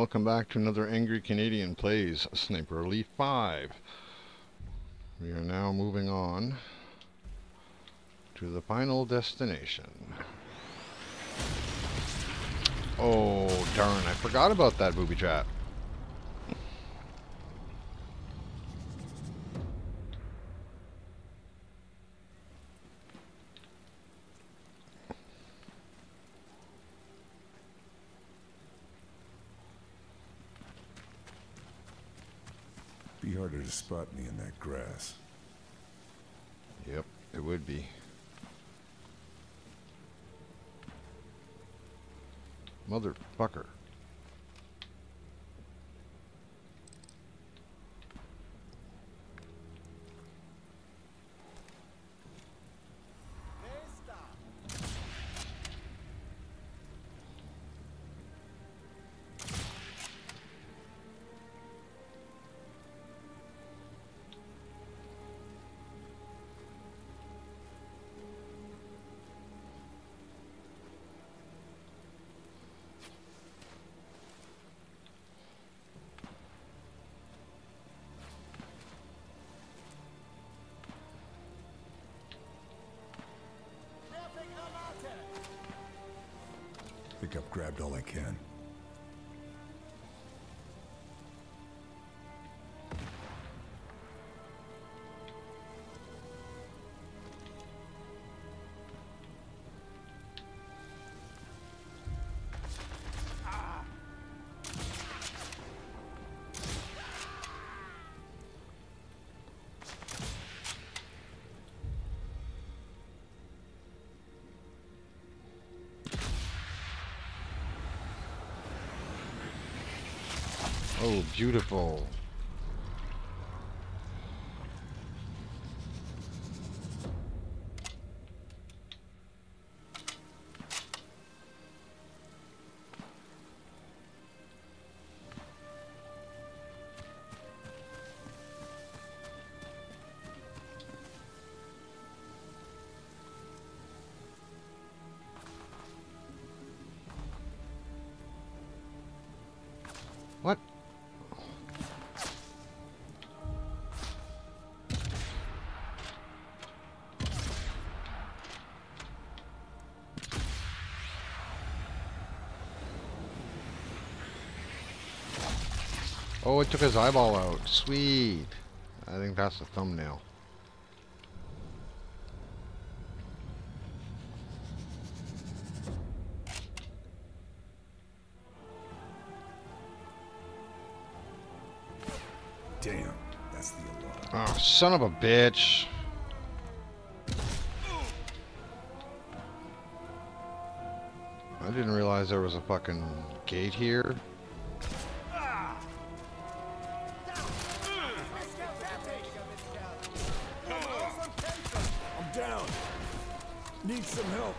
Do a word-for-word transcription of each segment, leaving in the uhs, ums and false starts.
welcome back to another Angry Canadian Plays Sniper Elite five. We are now moving on to the final destination. Oh, darn, I forgot about that booby trap. Be harder to spot me in that grass. Yep, it would be. Motherfucker. I think I've grabbed all I can. Oh, beautiful. What? Oh, it took his eyeball out. Sweet. I think that's the thumbnail. Damn, that's the alarm. Oh, son of a bitch. I didn't realize there was a fucking gate here. I'm down. Need some help.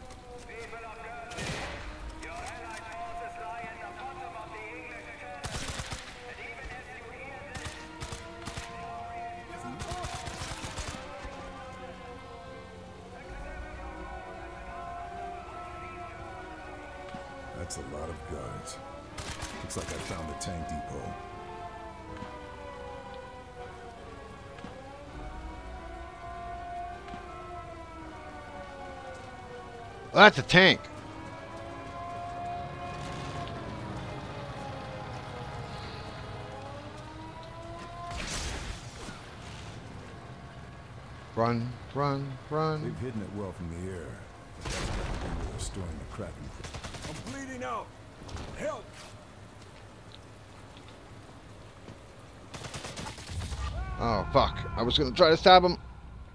That's a lot of guards. Looks like I found a tank depot. That's a tank. Run, run, run. They've hidden it well from the air. But that's probably where they're storing the Kraken. I'm bleeding out. Help! Oh, fuck. I was gonna try to stab him.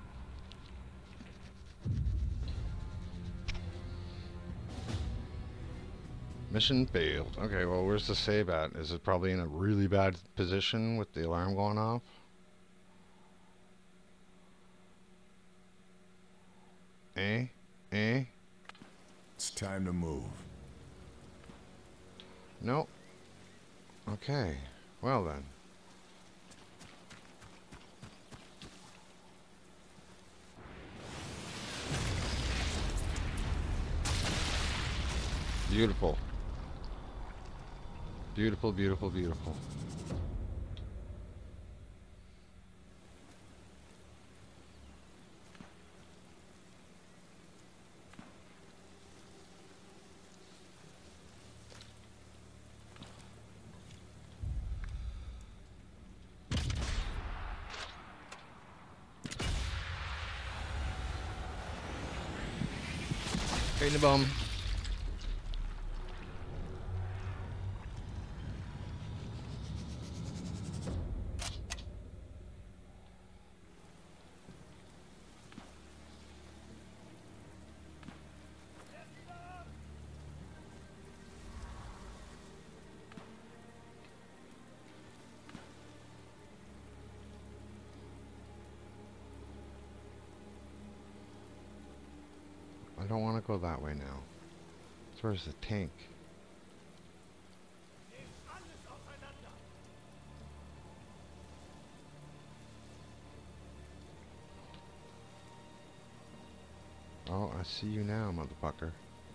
Mission failed. Okay, well, where's the save at? Is it probably in a really bad position with the alarm going off? Eh? Eh? It's time to move. Nope. Okay. Well then. Beautiful. Beautiful, beautiful, beautiful. Right in the bum. I don't want to go that way now. Where's the tank? Oh, I see you now, motherfucker.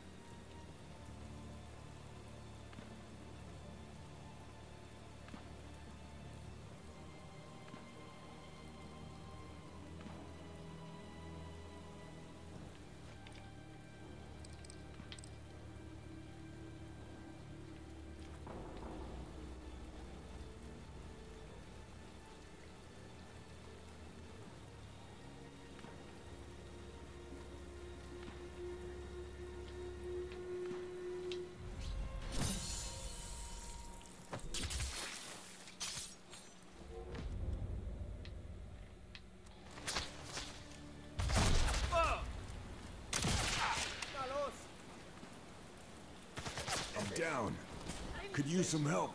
Down. Could use some help.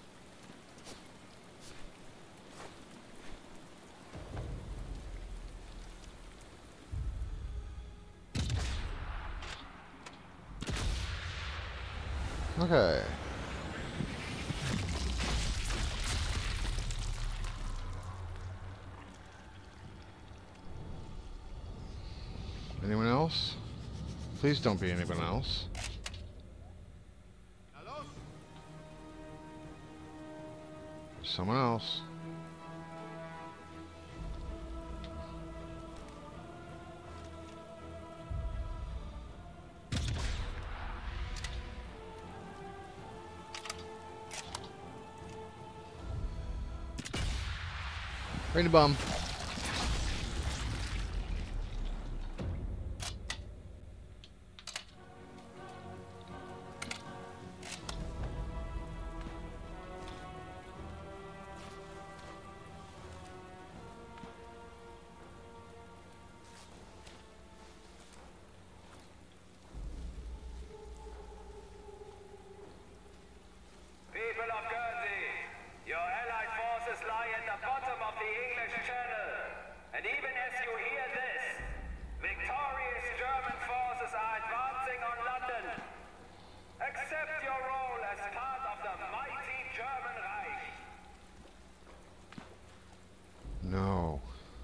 Okay. Anyone else? Please don't be anyone else. Someone else. Right in the bum. People of Guernsey, your allied forces lie at the bottom of the English Channel. And even as you hear this, victorious German forces are advancing on London. Accept your role as part of the mighty German Reich. No.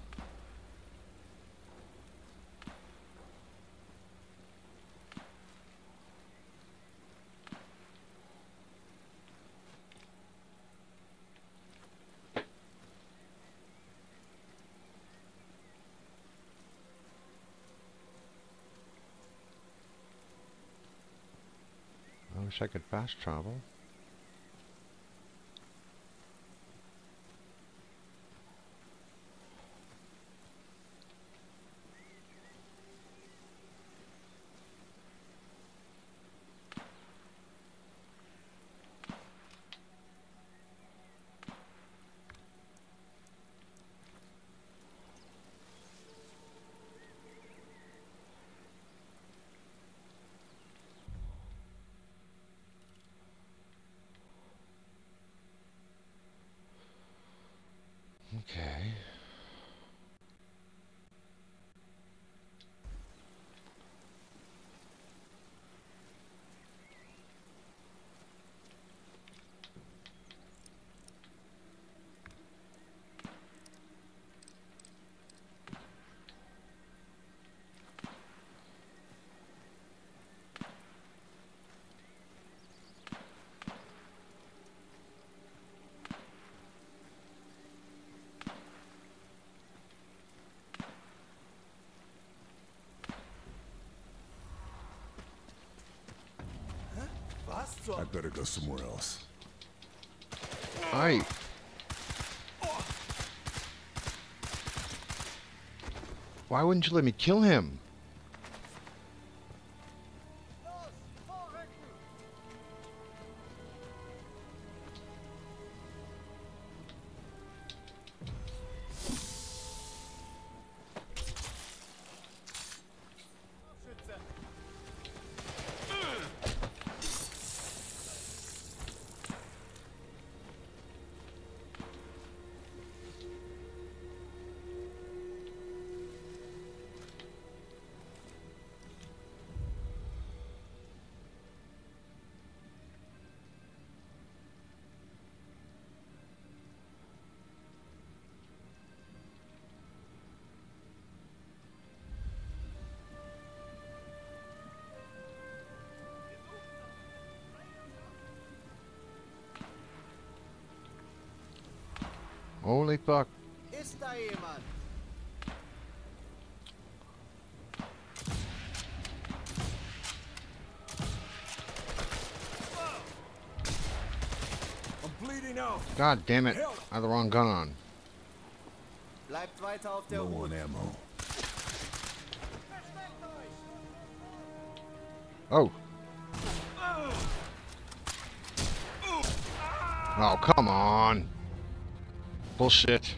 I wish I could fast travel. Okay. I'd better go somewhere else. Aye. Why wouldn't you let me kill him? Holy fuck. Ist da jemand? I'm bleeding out. God damn it. I had the wrong gun on. Bleibt weiter auf der Low Hut. on ammo. Oh. Oh, come on. Bullshit.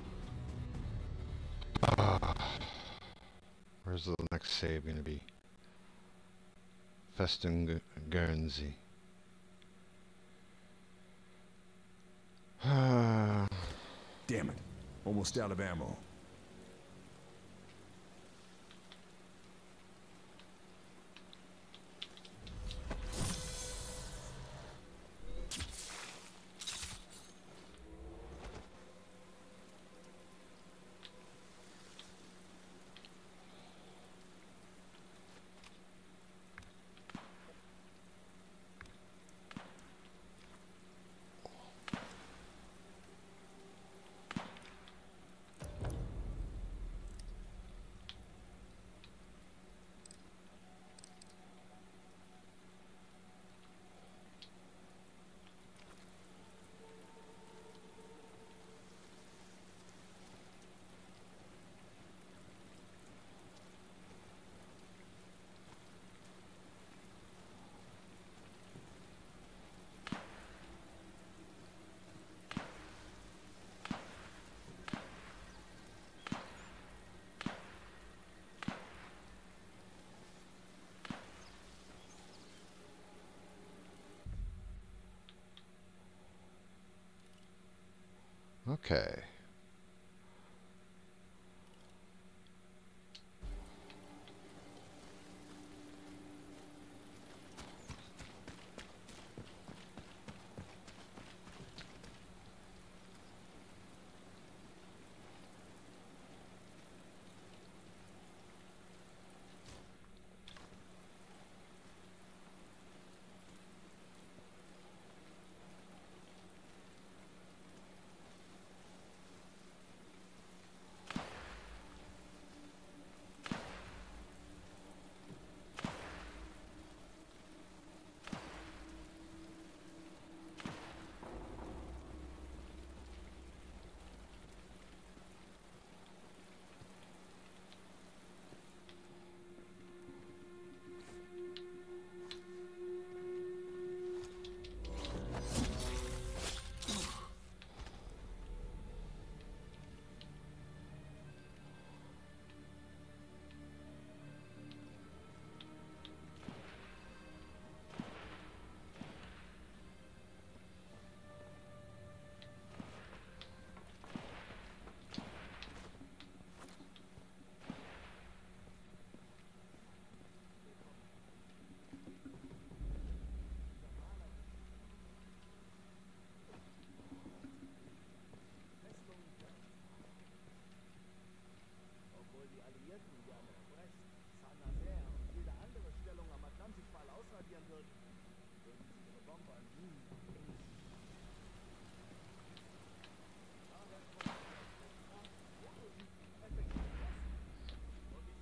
Ah. Where's the next save gonna be? Festung Guernsey. Damn it. Almost out of ammo. Okay.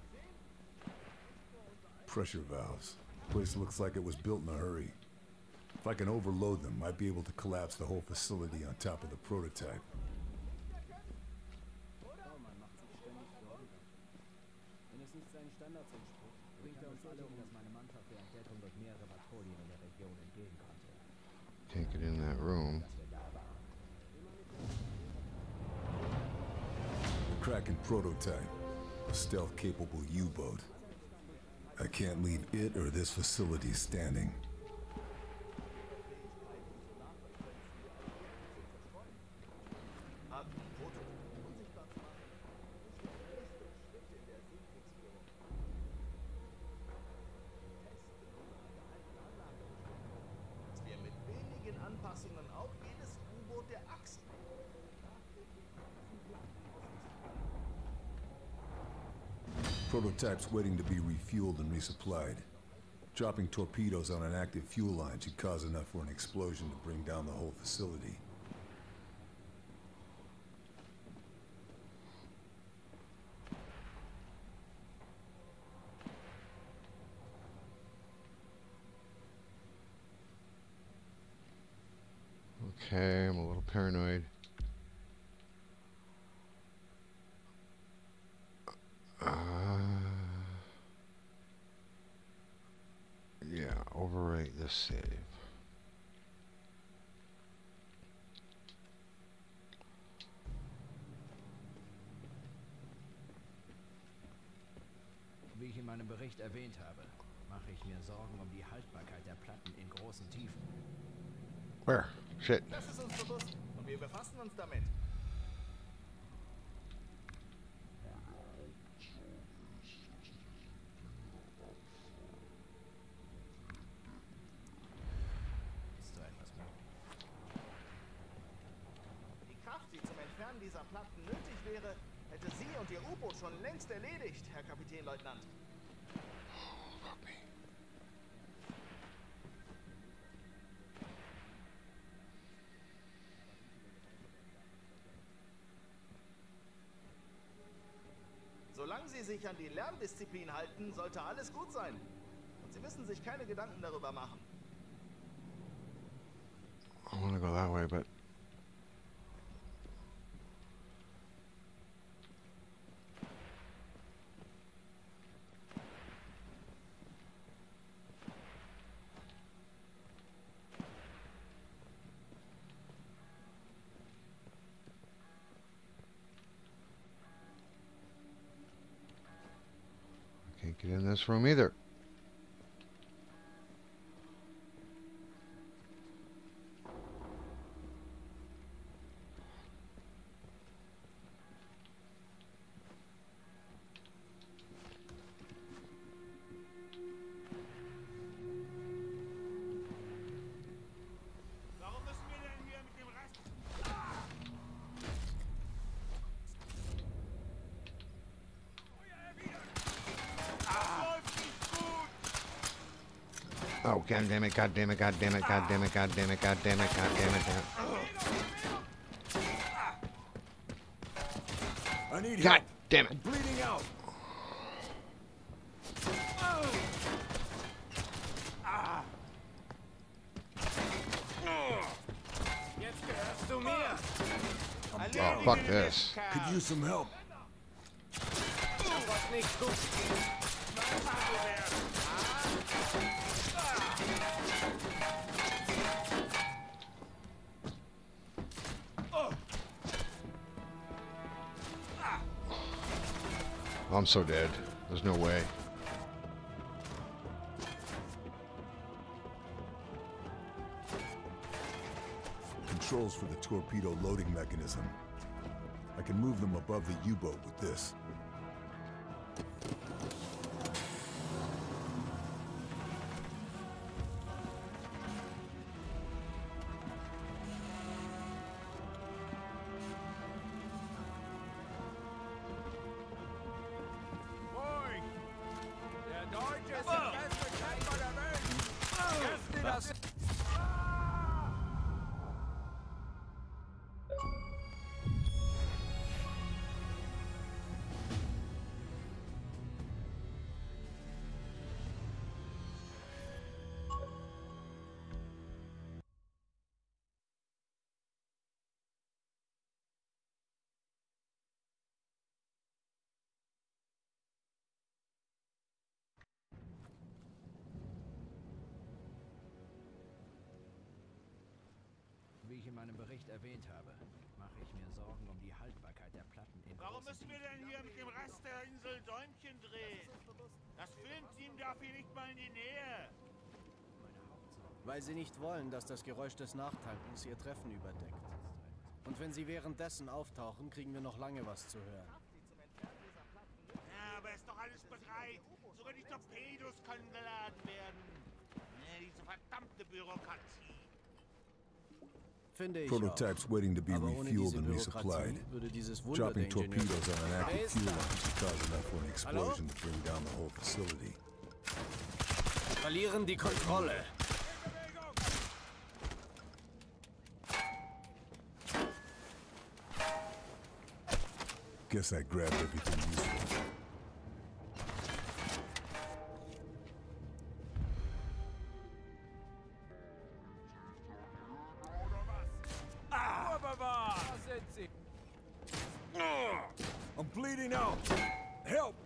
Pressure valves. Place looks like it was built in a hurry. If I can overload them, might be able to collapse the whole facility on top of the prototype. Can't get in that room. The Kraken prototype. A stealth-capable U-boat. I can't leave it or this facility standing. Prototype's waiting to be refueled and resupplied. Dropping torpedoes on an active fuel line should cause enough for an explosion to bring down the whole facility. Okay, I'm a little paranoid. Uh, yeah, overwrite this save. Wie ich in meinem Bericht erwähnt habe, mache ich mir Sorgen um die Haltbarkeit der Platten in großen Tiefen. Where? Shit. Das ist uns bewusst und wir befassen uns damit. Ist da etwas möglich? Die Kraft, die zum Entfernen dieser Platten nötig wäre, hätte Sie und Ihr U-Boot schon längst erledigt, Herr Kapitänleutnant. Solange Sie sich an die Lerndisziplin halten, sollte alles gut sein. Und Sie müssen sich keine Gedanken darüber machen. I want to go that way, but I can't get in this room either. Oh, god damn it, god damn it, god damn it, god damn it, god damn it, god damn it, god damn it, I need god help. damn it. I'm bleeding out. Jetzt gehörst du mir. Oh, fuck this. Could use some help. Das war nicht gut. I'm so dead. There's no way. Controls for the torpedo loading mechanism. I can move them above the U-boat with this. meinem Bericht erwähnt habe, mache ich mir Sorgen um die Haltbarkeit der Platten in Warum großen müssen wir denn hier mit dem Rest der Insel Däumchen drehen? Das Filmteam darf hier nicht mal in die Nähe. Weil sie nicht wollen, dass das Geräusch des Nachtankens ihr Treffen überdeckt. Und wenn sie währenddessen auftauchen, kriegen wir noch lange was zu hören. Ja, aber ist doch alles bereit. Sogar die Torpedos können geladen werden. Ja, diese verdammte Bürokratie. Finde ich Prototypes auch. waiting to be Aber ohne refueled diese and Bürokratie resupplied. würde dieses Wunder der Dropping Ingenieure... torpedoes on an active Wer ist fuel da? line should cause enough for an explosion to bring down the whole facility. Verlieren die Kontrolle. Guess I grabbed everything useful. I'm bleeding out. Help!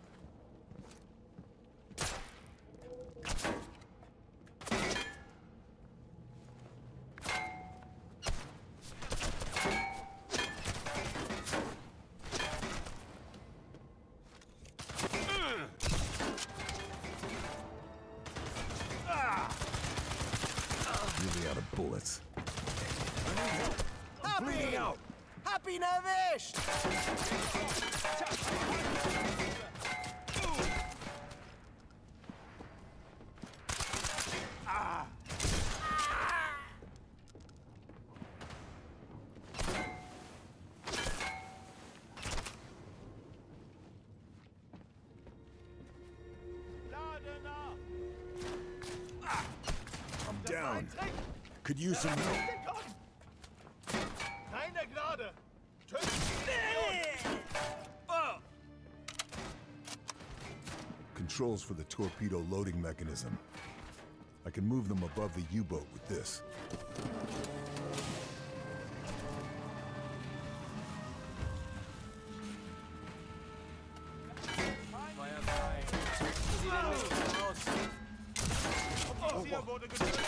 Really out of bullets. I'm bleeding out. Hab ihn erwischt! I'm down. Could use some help. Keine Gnade! Controls for the torpedo loading mechanism. I can move them above the U-boat with this. Feuer frei. Schicken Sie den Mist raus. Offizier wurde getötet.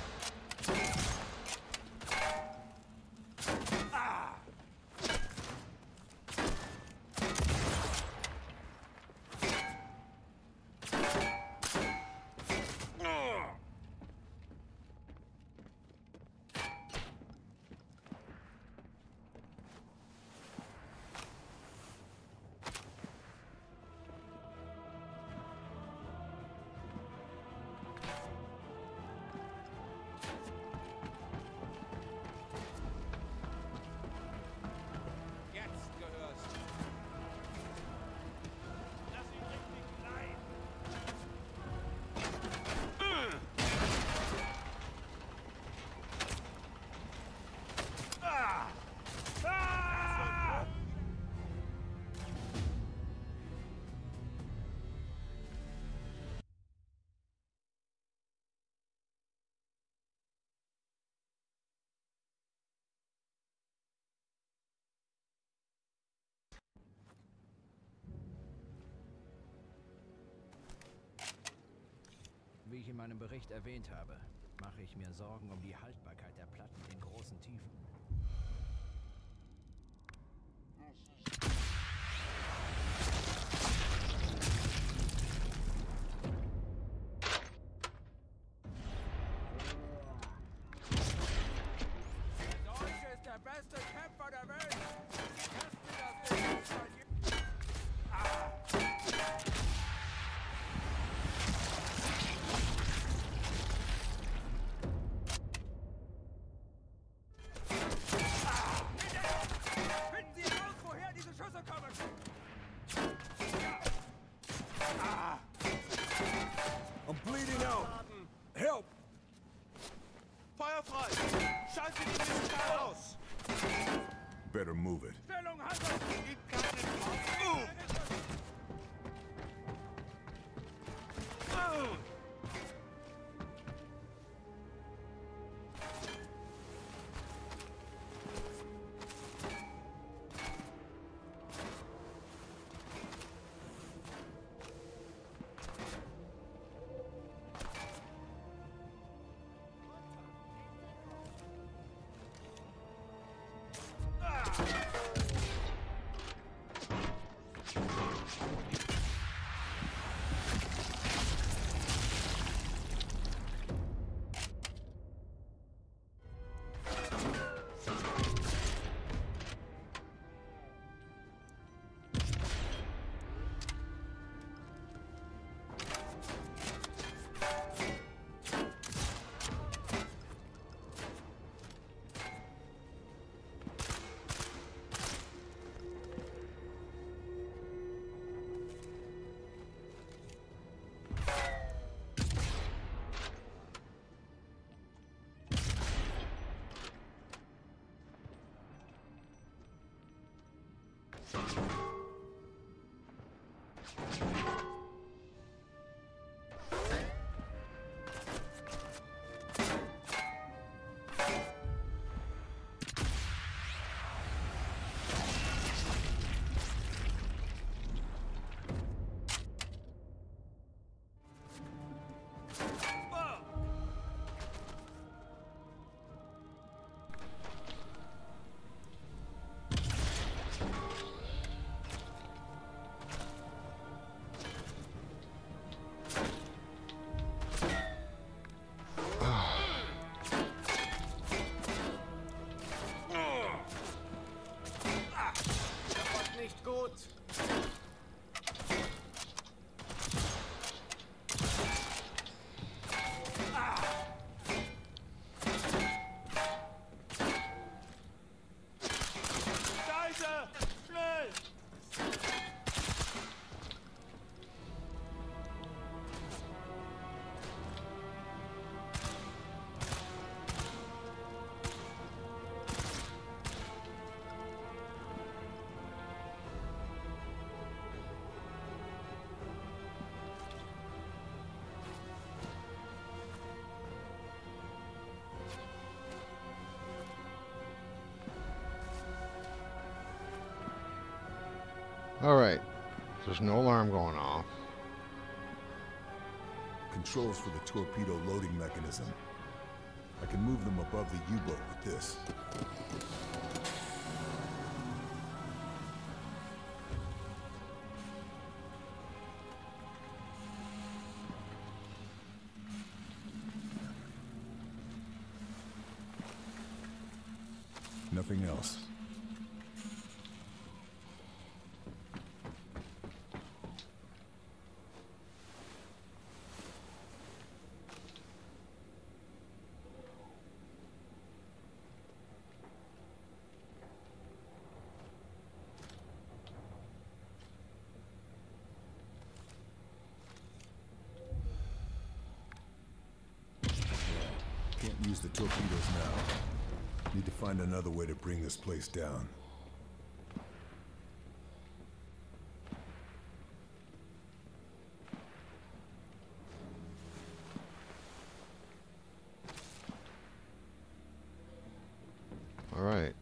Jetzt gehörst du. Lass ihn richtig klein. Ah! Ah! Wie ich in meinem Bericht erwähnt habe, mache ich mir Sorgen um die Haltbarkeit der Platten in großen Tiefen. Der Deutsche ist der beste Kämpfer der Welt! Kämpft mir das nicht von je- Nicht gut. Scheiße! Schnell! Alright. There's no alarm going off. Controls for the torpedo loading mechanism. I can move them above the U-boat with this. Nothing else. Can't use the torpedoes now. Need to find another way to bring this place down. All right.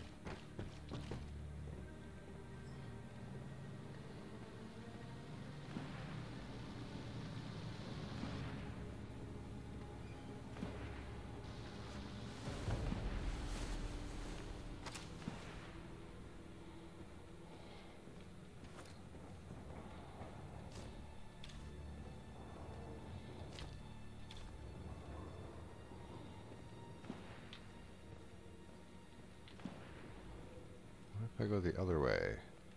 What if I go the other way?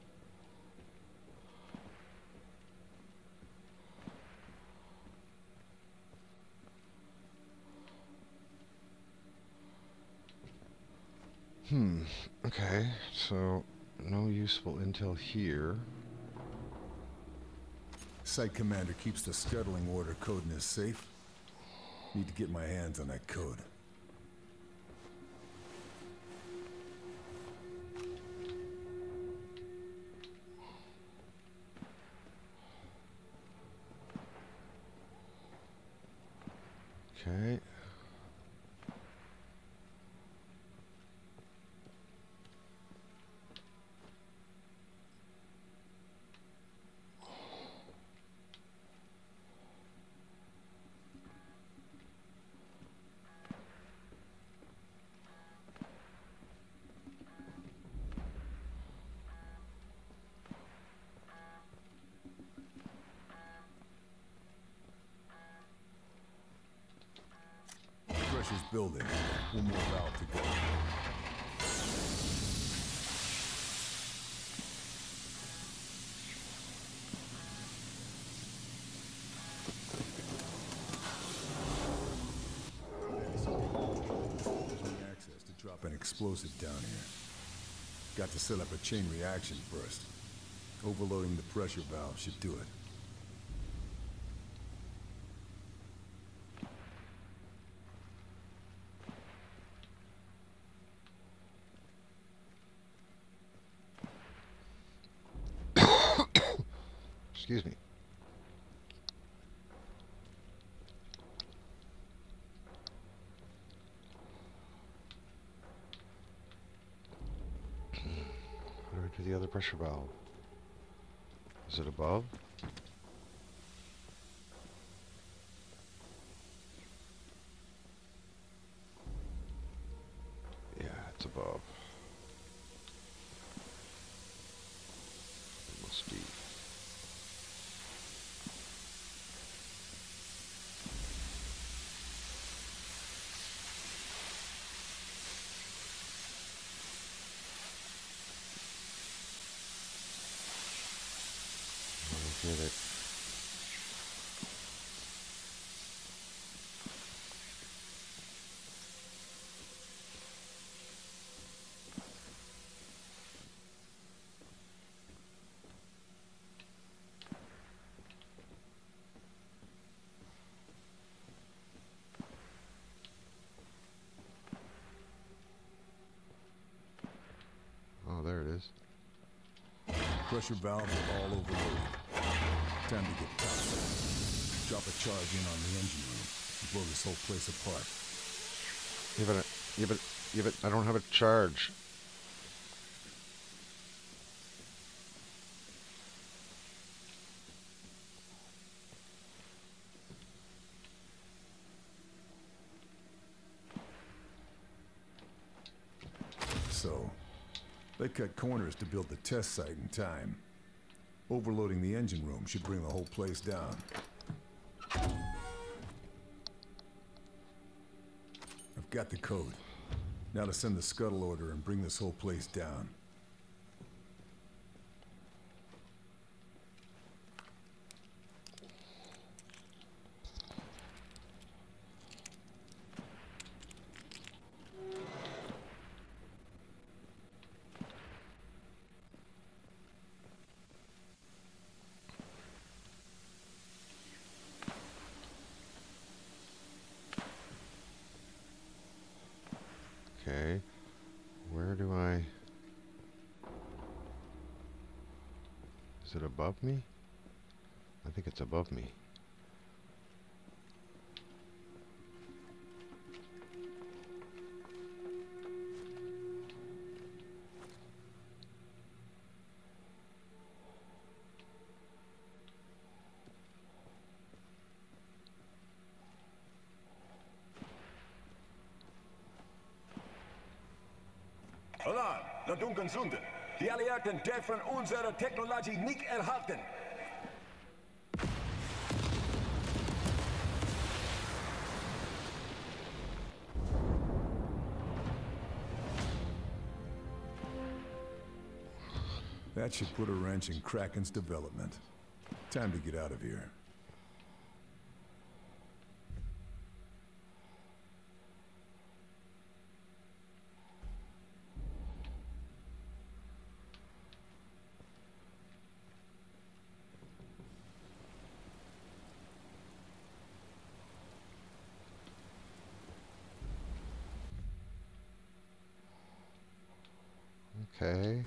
Hmm, okay, so no useful intel here. Site commander keeps the scuttling order code in his safe. Need to get my hands on that code. Okay. pressure's building. One more valve to go. Access to drop an explosive down here. Got to set up a chain reaction first. Overloading the pressure valve should do it. Excuse me. How do I do the other pressure valve? Is it above? Yeah, it's above. It must be. Get it. Oh, there it is. Pressure valves are all overloaded. Time to get tough. Drop a charge in on the engine room and blow this whole place apart. Yeah, but, yeah, but, yeah, but I don't have a charge. So, they cut corners to build the test site in time. Overloading the engine room should bring the whole place down. I've got the code. Now to send the scuttle order and bring this whole place down. Okay, where do I... Is it above me? I think it's above me. Alarm! De Dunkelsunde. Die Alliierten dürfen unsere Technologie nicht erhalten. That should put a wrench in Kraken's development. Time to get out of here. Okay.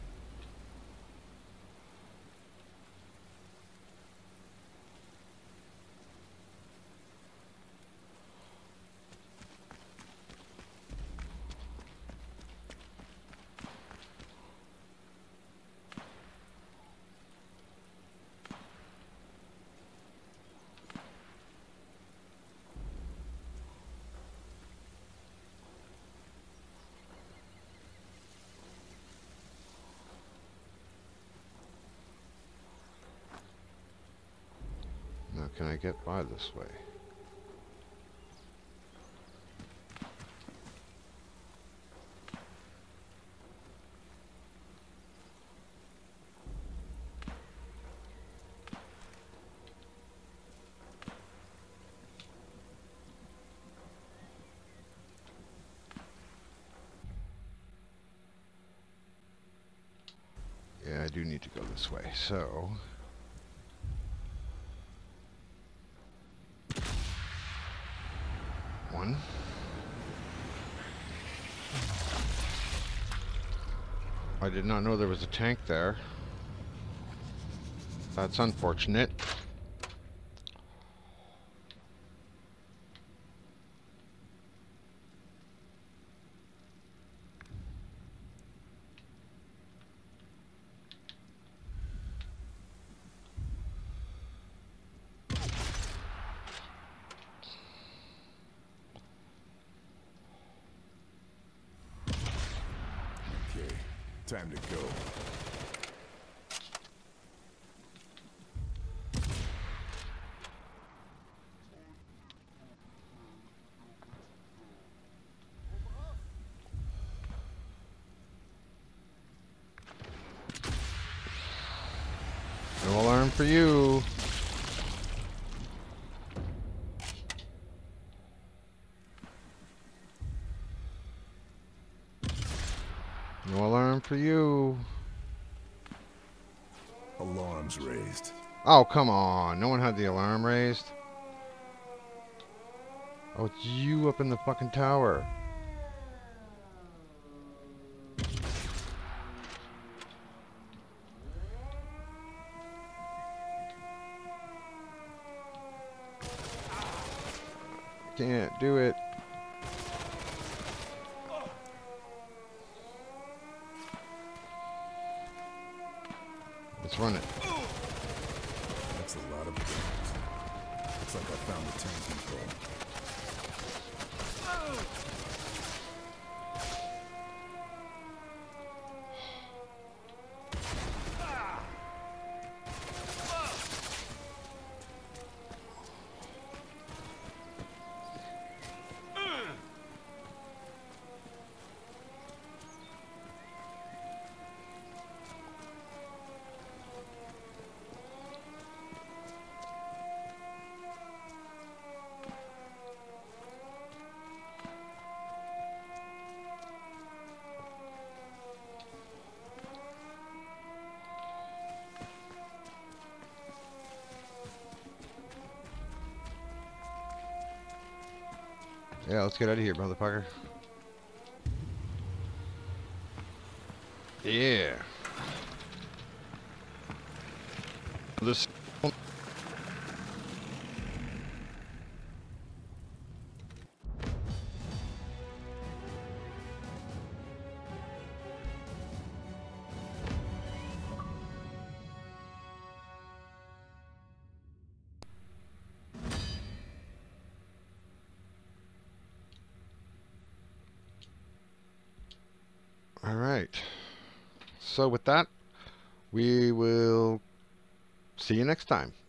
Now, can I get by this way? do need to go this way, so... One. I did not know there was a tank there. That's unfortunate. Okay, time to go. No alarm for you. No alarm for you. Alarms raised. Oh, come on. No one had the alarm raised. Oh, it's you up in the fucking tower. Can't do it. Let's run it. That's a lot of guns. Looks like I found the tank depot. Yeah, let's get out of here, motherfucker. Yeah. This. All right. So with that, we will see you next time.